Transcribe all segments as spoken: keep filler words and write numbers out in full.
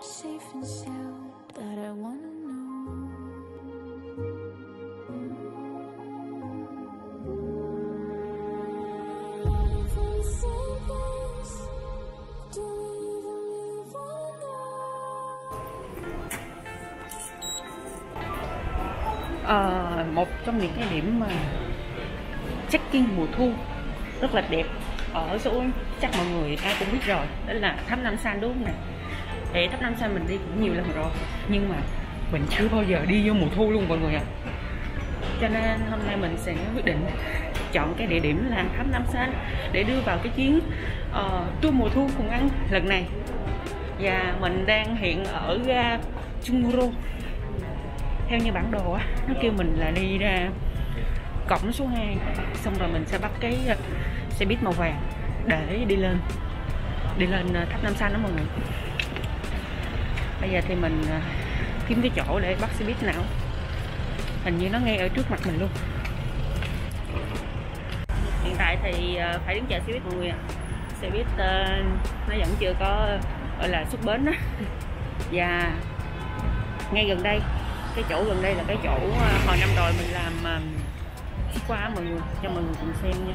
safe and sound that I wanna know. From the same place, do we even move on now? Ờ, một trong những cái điểm mà check-in mùa thu rất là đẹp ở Seoul, chắc mọi người ai cũng biết rồi, đó là tháp Nam San, đúng không nè? Thì tháp Nam San mình đi cũng nhiều lần rồi, nhưng mà mình chưa bao giờ đi vô mùa thu luôn mọi người ạ. À. Cho nên hôm nay mình sẽ quyết định chọn cái địa điểm là tháp Nam San để đưa vào cái chuyến uh, tour mùa thu cùng ăn lần này. Và mình đang hiện ở ga Chunguro. Theo như bản đồ á, nó kêu mình là đi ra cổng số hai, xong rồi mình sẽ bắt cái xe buýt màu vàng để đi lên đi lên tháp Nam San đó mọi người. Bây giờ thì mình kiếm cái chỗ để bắt xe buýt nào, hình như nó ngay ở trước mặt mình luôn. Hiện tại thì phải đứng chờ xe buýt mọi người ạ. Xe buýt nó vẫn chưa có gọi là xuất bến đó. Và ngay gần đây, cái chỗ gần đây là cái chỗ hồi năm rồi mình làm qua mọi người, cho mọi người cùng xem nha.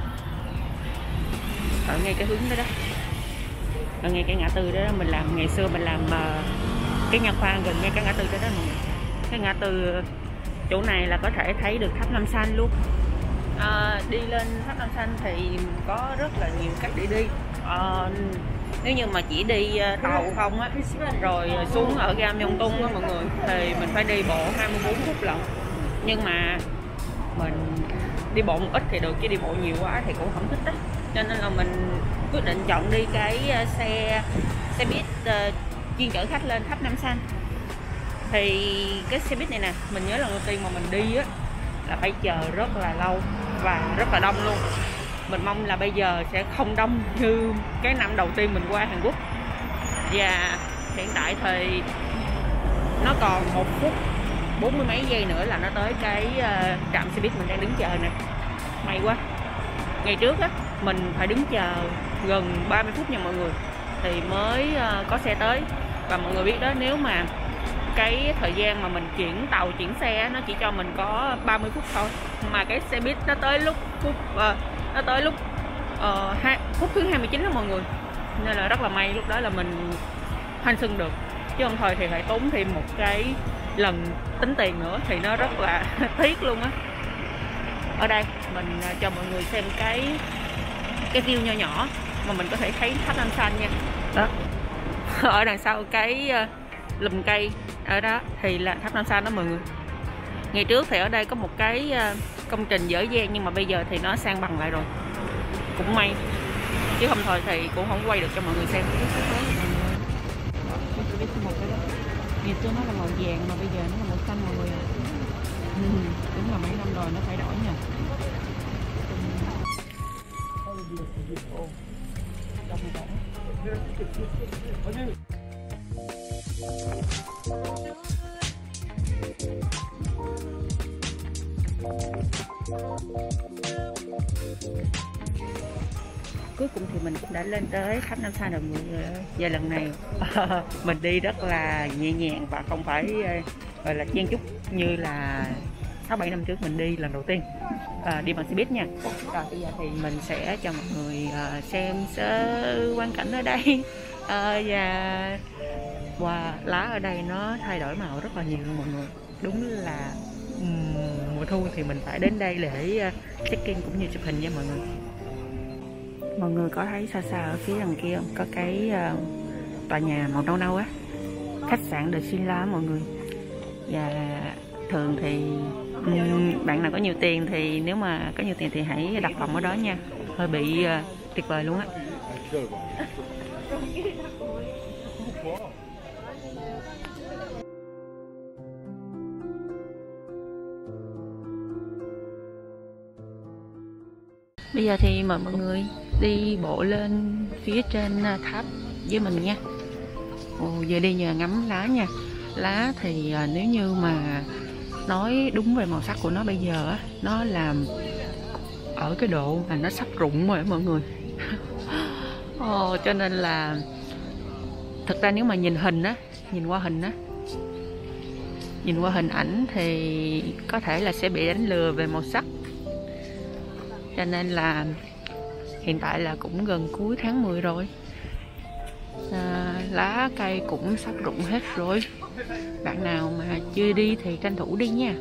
Ở ngay cái hướng đó đó, ở ngay cái ngã tư đó, đó mình làm ngày xưa mình làm uh, cái nha khoa gần ngay cái ngã tư đó đó mọi người. Cái ngã tư chỗ này là có thể thấy được tháp Nam San luôn. À, đi lên tháp Nam San thì có rất là nhiều cách để đi. À, nếu như mà chỉ đi tàu không á, rồi xuống ở ga Myeongdong á mọi người, thì mình phải đi bộ hai mươi bốn phút lận. Nhưng mà mình đi bộ một ít thì được, chứ đi bộ nhiều quá thì cũng không thích đó. Cho nên là mình quyết định chọn đi cái xe xe buýt uh, chuyên chở khách lên tháp Nam San. Thì cái xe buýt này nè, mình nhớ lần đầu tiên mà mình đi á là phải chờ rất là lâu và rất là đông luôn. Mình mong là bây giờ sẽ không đông như cái năm đầu tiên mình qua Hàn Quốc. Và hiện tại thì nó còn một phút bốn mươi mấy giây nữa là nó tới cái uh, trạm xe buýt mình đang đứng chờ nè. May quá. Ngày trước á mình phải đứng chờ gần ba mươi phút nha mọi người thì mới uh, có xe tới. Và mọi người biết đó, nếu mà cái thời gian mà mình chuyển tàu chuyển xe nó chỉ cho mình có ba mươi phút thôi, mà cái xe buýt nó tới lúc phút uh, nó tới lúc uh, hai, phút thứ hai mươi chín đó mọi người. Nên là rất là may lúc đó là mình thanh xuân được, chứ không thôi thì phải tốn thêm một cái lần tính tiền nữa thì nó rất là tiếc luôn á. Ở đây mình cho mọi người xem cái cái view nho nhỏ mà mình có thể thấy tháp Nam San nha. Đó, ở đằng sau cái uh, lùm cây ở đó thì là tháp Nam San đó mọi người. Ngày trước thì ở đây có một cái uh, công trình dở dang, nhưng mà bây giờ thì nó sang bằng lại rồi, cũng may, chứ không thôi thì cũng không quay được cho mọi người xem. Ngày xưa nó là màu vàng mà bây giờ nó là màu xanh mọi người ạ. Ừ, đúng là mấy năm rồi nó thay đổi nha. Cuối cùng thì mình cũng đã lên tới tháp Nam San rồi mọi người. Và lần này mình đi rất là nhẹ nhàng và không phải gọi là chen chúc như là sáu bảy năm trước mình đi lần đầu tiên à, đi bằng xe buýt nha. Rồi bây giờ thì mình sẽ cho mọi người uh, xem sơ quang cảnh ở đây uh, và wow, lá ở đây nó thay đổi màu rất là nhiều luôn mọi người. Đúng là um, mùa thu thì mình phải đến đây để uh, check-in cũng như chụp hình nha mọi người. Mọi người có thấy xa xa ở phía đằng kia không? Có cái uh, tòa nhà màu nâu nâu á, khách sạn The Shinla mọi người. Và thường thì um, bạn nào có nhiều tiền thì nếu mà có nhiều tiền thì hãy đặt phòng ở đó nha. Hơi bị uh, tuyệt vời luôn á. Bây giờ thì mời mọi người đi bộ lên phía trên tháp với mình nha. Ồ, giờ đi nhờ ngắm lá nha. Lá thì à, nếu như mà nói đúng về màu sắc của nó bây giờ á, nó làm ở cái độ mà nó sắp rụng rồi mọi người. Ồ, cho nên là thực ra nếu mà nhìn hình á, nhìn qua hình á, nhìn qua hình ảnh thì có thể là sẽ bị đánh lừa về màu sắc. Cho nên là hiện tại là cũng gần cuối tháng mười rồi, à, lá cây cũng sắp rụng hết rồi. Bạn nào mà chưa đi thì tranh thủ đi nha.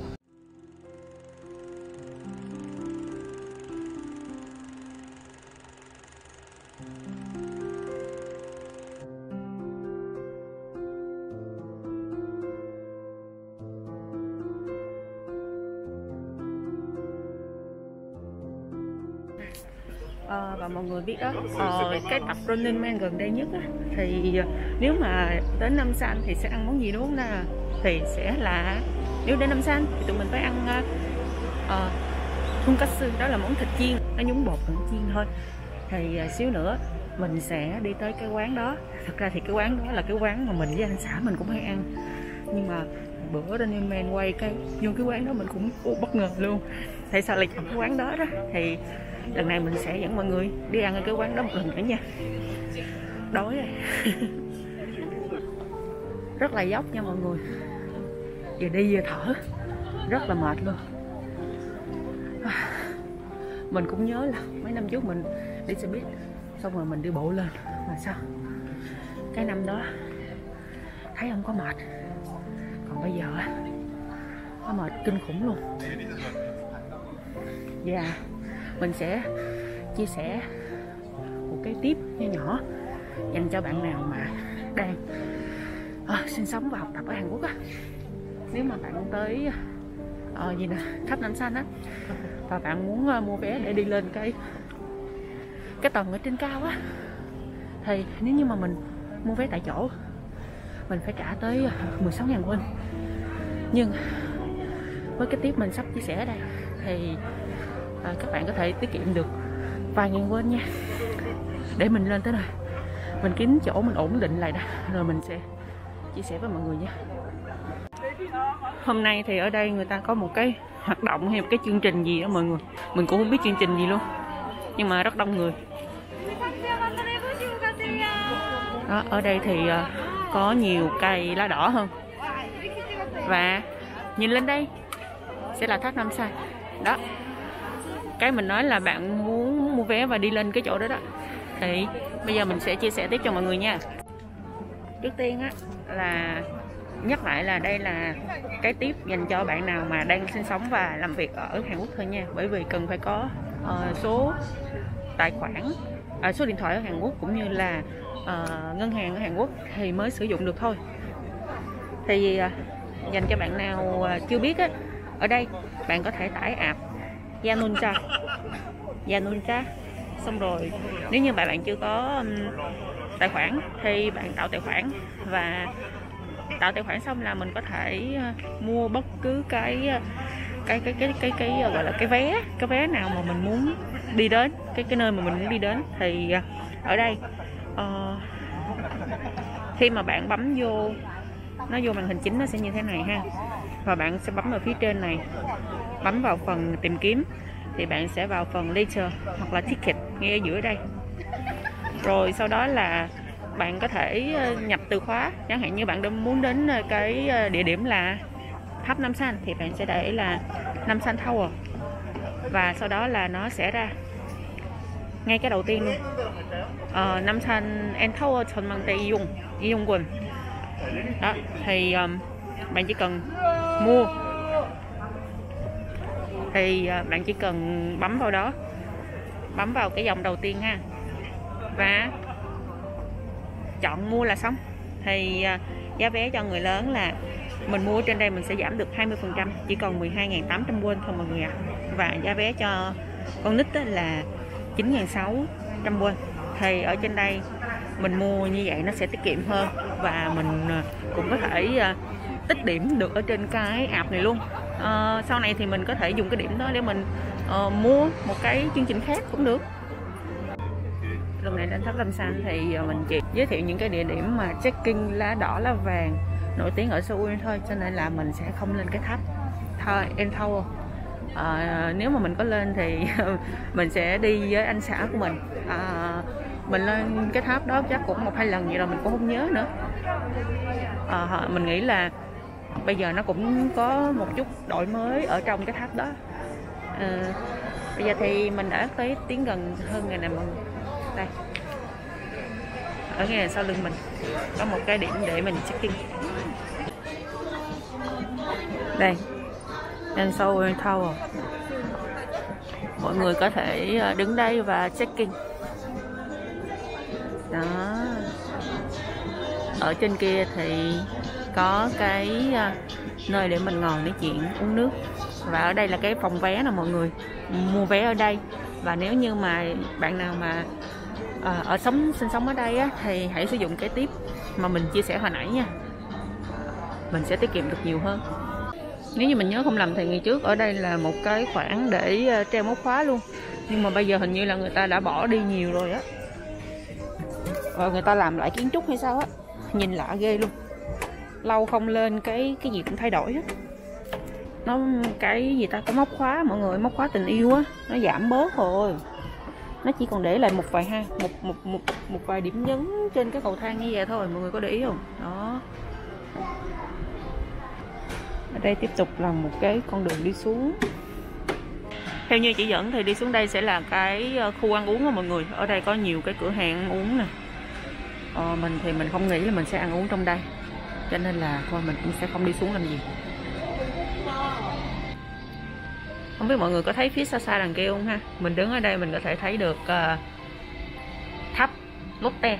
À, và mọi người biết đó, ờ, cái tập Running Man gần đây nhất á, thì nếu mà đến Nam San thì sẽ ăn món gì đúng không nè? Thì sẽ là, nếu đến Nam San thì tụi mình phải ăn uh, tonkatsu, đó là món thịt chiên, nó nhúng bột thịt chiên thôi. Thì uh, xíu nữa mình sẽ đi tới cái quán đó. Thật ra thì cái quán đó là cái quán mà mình với anh xã mình cũng hay ăn, nhưng mà bữa Running Man quay cái vô cái quán đó mình cũng ồ, bất ngờ luôn. Tại sao lại chọn cái quán đó đó? Thì lần này mình sẽ dẫn mọi người đi ăn ở cái quán đó một lần nữa nha. Đói rồi. Rất là dốc nha mọi người, vừa đi vừa thở, rất là mệt luôn. Mình cũng nhớ là mấy năm trước mình đi xe buýt xong rồi mình đi bộ lên, mà sao cái năm đó thấy không có mệt, còn bây giờ nó mệt kinh khủng luôn. Dạ yeah. Mình sẽ chia sẻ một cái tip nhỏ nhỏ dành cho bạn nào mà đang à, sinh sống và học tập ở Hàn Quốc á. Nếu mà bạn tới à, gì nè, tháp Nam San á, và bạn muốn uh, mua vé để đi lên cái cái tầng ở trên cao á, thì nếu như mà mình mua vé tại chỗ mình phải trả tới mười sáu ngàn won. Nhưng với cái tip mình sắp chia sẻ ở đây thì à, các bạn có thể tiết kiệm được vài ngàn won nha. Để mình lên tới nơi, mình kiếm chỗ mình ổn định lại đó, rồi mình sẽ chia sẻ với mọi người nha. Hôm nay thì ở đây người ta có một cái hoạt động hay một cái chương trình gì đó mọi người, mình cũng không biết chương trình gì luôn, nhưng mà rất đông người đó. Ở đây thì uh, có nhiều cây lá đỏ hơn, và nhìn lên đây sẽ là tháp Nam San đó. Cái mình nói là bạn muốn mua vé và đi lên cái chỗ đó đó, thì bây giờ mình sẽ chia sẻ tiếp cho mọi người nha. Trước tiên á là nhắc lại là đây là cái tip dành cho bạn nào mà đang sinh sống và làm việc ở Hàn Quốc thôi nha, bởi vì cần phải có uh, số tài khoản, uh, số điện thoại ở Hàn Quốc cũng như là uh, ngân hàng ở Hàn Quốc thì mới sử dụng được thôi. Thì uh, dành cho bạn nào uh, chưa biết á, ở đây bạn có thể tải app Yanuncha, Yanuncha xong rồi nếu như bạn bạn chưa có um, tài khoản thì bạn tạo tài khoản, và tạo tài khoản xong là mình có thể uh, mua bất cứ cái uh, cái cái cái cái cái uh, gọi là cái vé cái vé nào mà mình muốn đi đến, cái cái nơi mà mình muốn đi đến. Thì uh, ở đây uh, khi mà bạn bấm vô, nó vô màn hình chính nó sẽ như thế này ha, và bạn sẽ bấm vào phía trên này, bấm vào phần tìm kiếm thì bạn sẽ vào phần later hoặc là ticket ngay ở giữa đây. Rồi sau đó là bạn có thể nhập từ khóa, chẳng hạn như bạn muốn đến cái địa điểm là tháp Nam San thì bạn sẽ để là Nam San Tower, và sau đó là nó sẽ ra ngay cái đầu tiên luôn, uh, Nam San and Tower Chon Mang Tây Dung Dung Quần đó. Thì um, bạn chỉ cần mua thì uh, bạn chỉ cần bấm vào đó, bấm vào cái dòng đầu tiên ha, và chọn mua là xong. Thì uh, giá vé cho người lớn là mình mua trên đây mình sẽ giảm được hai mươi phần trăm, chỉ còn mười hai nghìn tám trăm won thôi mọi người ạ. À. Và giá vé cho con nít là chín nghìn sáu trăm won. Thì ở trên đây mình mua như vậy nó sẽ tiết kiệm hơn, và mình cũng có thể uh, tích điểm được ở trên cái app này luôn. Uh, sau này thì mình có thể dùng cái điểm đó để mình uh, mua một cái chương trình khác cũng được. Lần này đến tháp Nam San thì mình chỉ giới thiệu những cái địa điểm mà trekking lá đỏ lá vàng nổi tiếng ở Seoul thôi, cho nên là mình sẽ không lên cái tháp N Tower. À, nếu mà mình có lên thì mình sẽ đi với anh xã của mình. À, mình lên cái tháp đó chắc cũng một hai lần vậy rồi mình cũng không nhớ nữa. À, mình nghĩ là bây giờ nó cũng có một chút đổi mới ở trong cái tháp đó. À, bây giờ thì mình đã tới tiến gần hơn ngày này mọi người. Đây, ở ngay sau lưng mình có một cái điểm để mình check-in. Đây, Ansel Tower. Mọi người có thể đứng đây và check-in. Đó. Ở trên kia thì có cái nơi để mình ngồi nói chuyện, uống nước. Và ở đây là cái phòng vé nè mọi người. Mua vé ở đây. Và nếu như mà bạn nào mà à, ở sống sinh sống ở đây á, thì hãy sử dụng cái tip mà mình chia sẻ hồi nãy nha. Mình sẽ tiết kiệm được nhiều hơn. Nếu như mình nhớ không lầm thì ngày trước ở đây là một cái khoản để treo móc khóa luôn. Nhưng mà bây giờ hình như là người ta đã bỏ đi nhiều rồi á. Và người ta làm lại kiến trúc hay sao á. Nhìn lạ ghê luôn. Lâu không lên cái cái gì cũng thay đổi hết. Nó cái gì ta, có móc khóa mọi người, móc khóa tình yêu á, nó giảm bớt rồi. Nó chỉ còn để lại một vài ha, một một một một vài điểm nhấn trên cái cầu thang như vậy thôi, mọi người có để ý không? Đó. Ở đây tiếp tục là một cái con đường đi xuống. Theo như chỉ dẫn thì đi xuống đây sẽ là cái khu ăn uống đó mọi người. Ở đây có nhiều cái cửa hàng ăn uống nè. Ờ, mình thì mình không nghĩ là mình sẽ ăn uống trong đây, cho nên là thôi mình cũng sẽ không đi xuống làm gì. Không biết mọi người có thấy phía xa xa đằng kia không ha? Mình đứng ở đây mình có thể thấy được uh, tháp Lotte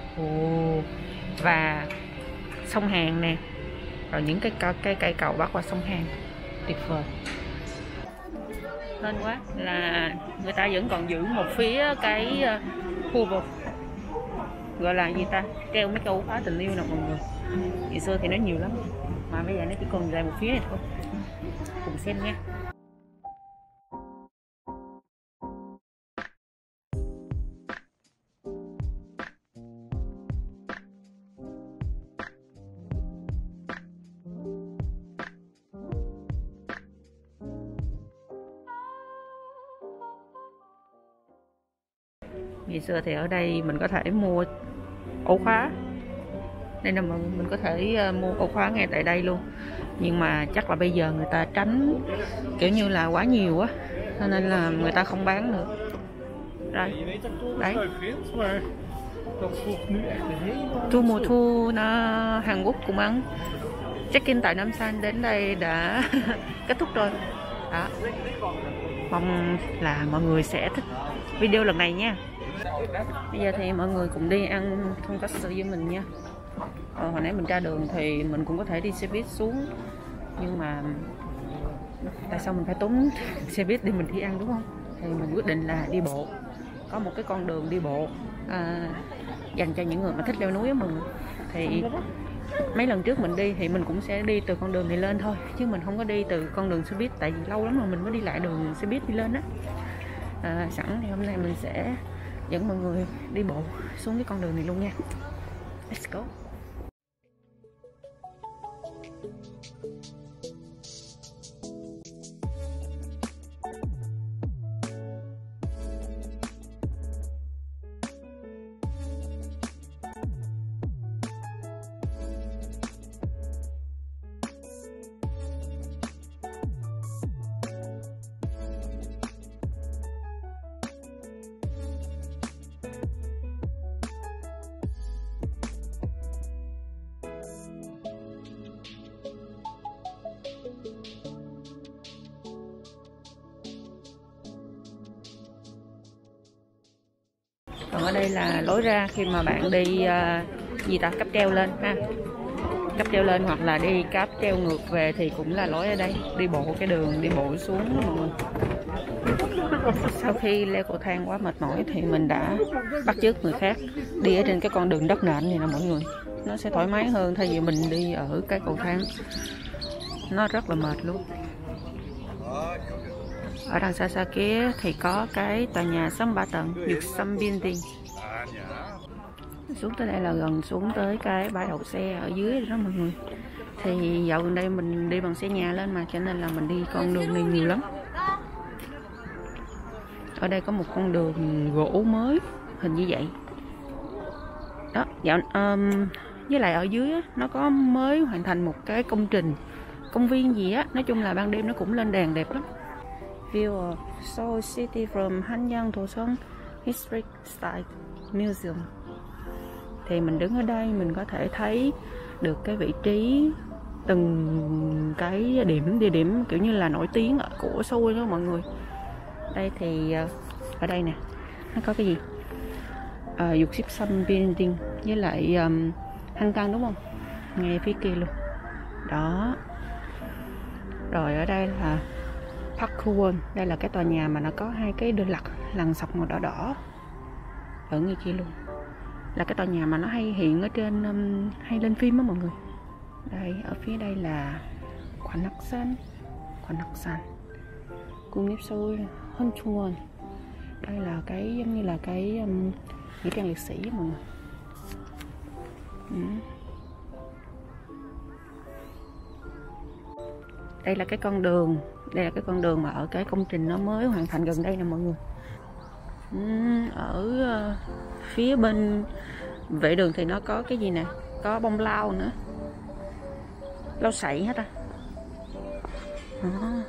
và sông Hàn nè, rồi những cái cây cây, cây cầu bắc qua sông Hàn, tuyệt vời. Nên quá là người ta vẫn còn giữ một phía cái uh, khu vực gọi là gì ta, treo mấy câu khóa tình yêu nè mọi người. Ngày xưa thì nó nhiều lắm, mà bây giờ nó chỉ còn lại một phía này thôi. Cùng xem nha. Ngày xưa thì ở đây mình có thể mua ổ khóa. Đây là mình có thể mua ổ khóa ngay tại đây luôn. Nhưng mà chắc là bây giờ người ta tránh kiểu như là quá nhiều á, cho nên là người ta không bán nữa. Rồi, đấy. Thu mùa thu nó Hàn Quốc cũng ăn. Check-in tại Nam San đến đây đã kết thúc rồi. Đó. Mong là mọi người sẽ thích video lần này nha. Bây giờ thì mọi người cùng đi ăn tonkatsu với mình nha. Ờ, hồi nãy mình ra đường thì mình cũng có thể đi xe buýt xuống, nhưng mà tại sao mình phải tốn xe buýt để mình đi ăn đúng không? Thì mình quyết định là đi bộ. Có một cái con đường đi bộ à, dành cho những người mà thích leo núi á mọi người. Thì mấy lần trước mình đi thì mình cũng sẽ đi từ con đường này lên thôi, chứ mình không có đi từ con đường xe buýt, tại vì lâu lắm rồi mình mới đi lại đường xe buýt đi lên á. À, sẵn thì hôm nay mình sẽ dẫn mọi người đi bộ xuống cái con đường này luôn nha. Let's go. Còn ở đây là lối ra khi mà bạn đi uh, gì ta, cáp treo lên ha, cáp treo lên hoặc là đi cáp treo ngược về thì cũng là lối ở đây, đi bộ cái đường đi bộ xuống mọi người. Sau khi leo cầu thang quá mệt mỏi thì mình đã bắt chước người khác đi ở trên cái con đường đất nện này nè mọi người. Nó sẽ thoải mái hơn thay vì mình đi ở cái cầu thang, nó rất là mệt luôn. Ở đằng xa xa kia thì có cái tòa nhà sống ba tầng Yuksam Building. Xuống tới đây là gần xuống tới cái bãi đậu xe ở dưới đó mọi người. Thì dạo gần đây mình đi bằng xe nhà lên mà, cho nên là mình đi con đường này nhiều lắm. Ở đây có một con đường gỗ mới hình như vậy. Dạo um, với lại ở dưới á, nó có mới hoàn thành một cái công trình công viên gì á, nói chung là ban đêm nó cũng lên đèn đẹp lắm. View of Seoul City from Hanyang Dosan Historic Site Museum. Thì mình đứng ở đây mình có thể thấy được cái vị trí từng cái điểm địa điểm kiểu như là nổi tiếng của Seoul đó mọi người. Đây thì ở đây nè, nó có cái gì? À, dục ship sun building với lại um, hang căng đúng không? Ngay phía kia luôn. Đó. Rồi ở đây là Park Kwon, đây là cái tòa nhà mà nó có hai cái đơn lặt lằn sọc màu đỏ đỏ ở ngay kia luôn, là cái tòa nhà mà nó hay hiện ở trên um, hay lên phim á mọi người. Đây ở phía đây là Quan Hắc San, Quan Hắc San, cung nghiệp Seoul Honchwon. Đây là cái giống như là cái um, nghĩa trang liệt sĩ mọi người. Ừ. Đây là cái con đường, đây là cái con đường mà ở cái công trình nó mới hoàn thành gần đây nè mọi người. Ở uh, phía bên vệ đường thì nó có cái gì nè, có bông lau nữa, lau sậy hết à. À.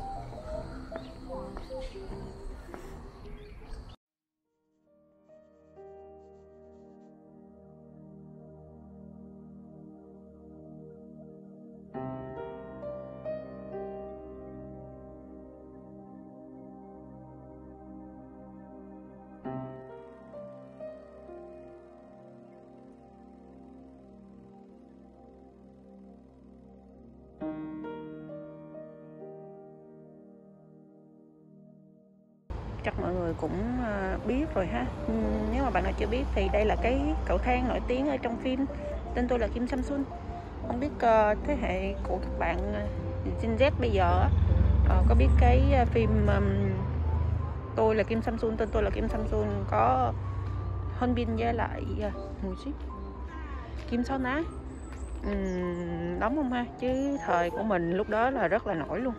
Chắc mọi người cũng biết rồi ha. Nếu mà bạn nào chưa biết thì đây là cái cầu thang nổi tiếng ở trong phim Tên Tôi Là Kim Samsun. Không biết uh, thế hệ của các bạn Gen Z bây giờ uh, có biết cái phim um, Tôi Là Kim Samsun, Tên Tôi Là Kim Samsun có Hon Bin với lại uh, Kim Son Á um, đóng không ha? Chứ thời của mình lúc đó là rất là nổi luôn.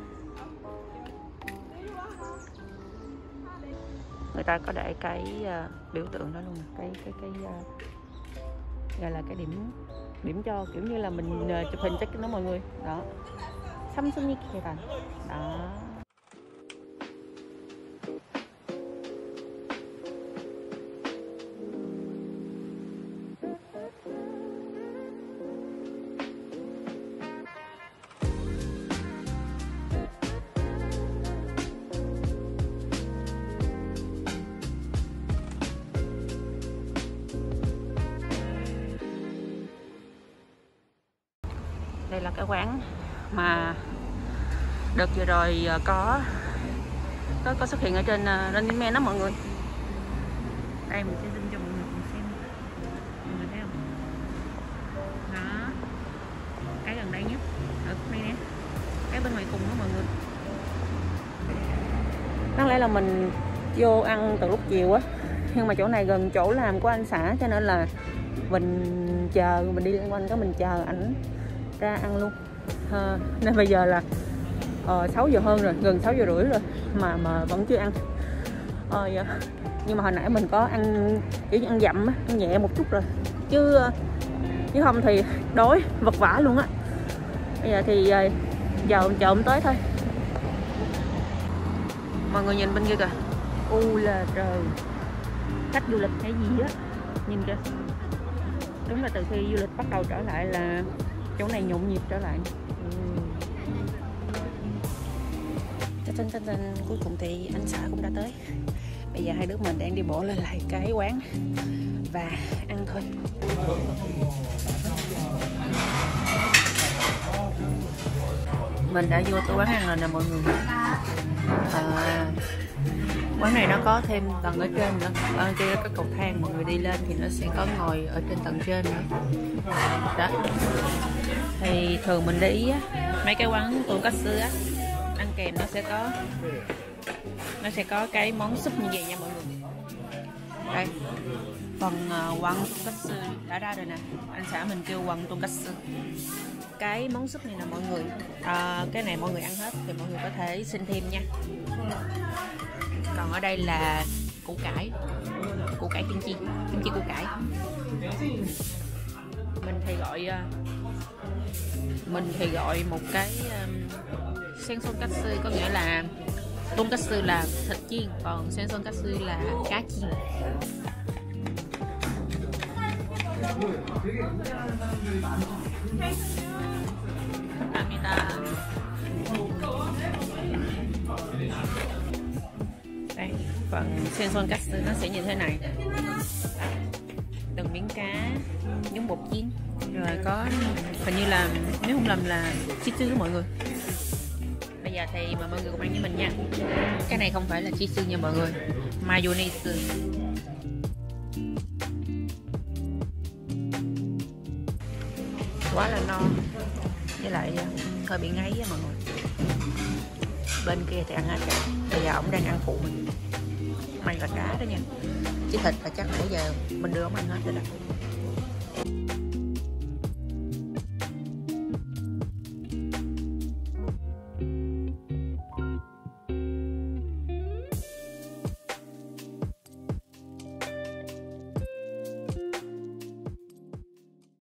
Người ta có để cái uh, biểu tượng đó luôn, cái cái cái uh, gọi là cái điểm điểm cho kiểu như là mình uh, chụp hình check nó mọi người. Đó. Samsung kia bạn. Đó. Đây là cái quán mà đợt vừa rồi có có, có xuất hiện ở trên uh, Running Man đó mọi người. Đây mình sẽ zoom cho mọi người cùng xem. Mọi người thấy không? Đó. Cái gần đây nhất ở khúc này nè. Cái bên ngoài cùng đó mọi người. Đáng lẽ là mình vô ăn từ lúc chiều á, nhưng mà chỗ này gần chỗ làm của anh xã cho nên là mình chờ, mình đi quanh cái mình chờ ảnh ra ăn luôn. À, nên bây giờ là uh, sáu giờ hơn rồi, gần sáu giờ rưỡi rồi mà mà vẫn chưa ăn. À, dạ. Nhưng mà hồi nãy mình có ăn kiểu như ăn dặm á, ăn nhẹ một chút rồi chứ chứ không thì đói vật vã luôn á. Bây giờ thì uh, giờ chờ ông tới thôi. Mọi người nhìn bên kia kìa, u là trời, khách du lịch hay gì á, nhìn kìa. Đúng là từ khi du lịch bắt đầu trở lại là chỗ này nhộn nhịp trở lại. Tên tên tên cuối cùng thì anh xã cũng đã tới. Bây giờ hai đứa mình đang đi bộ lên lại cái quán và ăn thôi. Mình đã vô cái quán ăn rồi nè mọi người. À, quán này nó có thêm tầng ở trên nữa, ở trên có cầu thang, mọi người đi lên thì nó sẽ có ngồi ở trên tầng trên nữa. Đó. Thì thường mình để ý á, mấy cái quán tonkatsu á, ăn kèm nó sẽ có nó sẽ có cái món súp như vậy nha mọi người. Đây, phần uh, quăng tonkatsu đã ra rồi nè, anh xã mình kêu quăng tonkatsu. Cái món súp này nè mọi người, à, cái này mọi người ăn hết thì mọi người có thể xin thêm nha. Còn ở đây là củ cải, củ cải kim chi, kim chi củ cải. Mình thì gọi mình thì gọi một cái um, sensonkatsu, có nghĩa là tonkatsu là thịt chiên, còn sensonkatsu là cá chiên. Amida. Đây, phần sensonkatsu nó sẽ như thế này. Từng miếng cá nhúng bột chiên, rồi có hình như là, nếu không lầm là chisu đó mọi người. Bây giờ thì mà mọi người cùng ăn với mình nha. Cái này không phải là chisu nha mọi người, mayonnaise. Quá là no, với lại hơi bị ngấy á mọi người. Bên kia thì ăn hết rồi, bây giờ ổng đang ăn phụ mình. May là cá đó nha, chứ thịt là chắc nãy giờ mình đưa ổng ăn hết rồi đó.